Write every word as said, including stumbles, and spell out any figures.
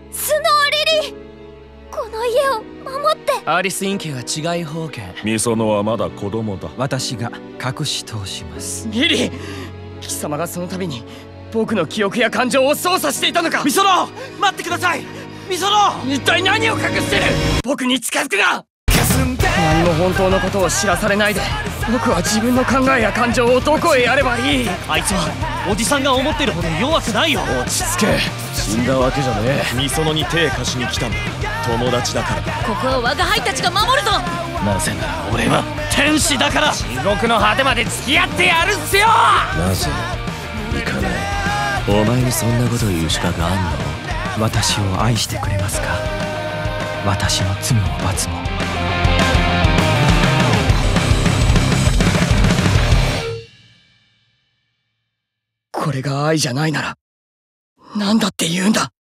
スノーリリー、この家を守って。 アリス・イン家が違い封建。 ミソノはまだ子供だ。 私が隠し通します。 リリー、貴様がその度に僕の記憶や感情を操作していたのか。ミソノ、待ってください。ミソノ、一体何を隠してる。僕に近づくな。何も本当のことを知らされないで、僕は自分の考えや感情をどこへやればいい。 あいつはおじさんが思ってるほど弱くないよ。 落ち着け。死んだわけじゃねえ。ミソノに手貸しに来たんだ。友達だから。 ここは我が輩たちが守るぞ。 なぜなら俺は天使だから。 地獄の果てまで付き合ってやるっすよ。 なぜ行かない。お前にそんなこと言う資格あんの。 私を愛してくれますか。私の罪も罰も。 これが愛じゃないなら何だって言うんだ。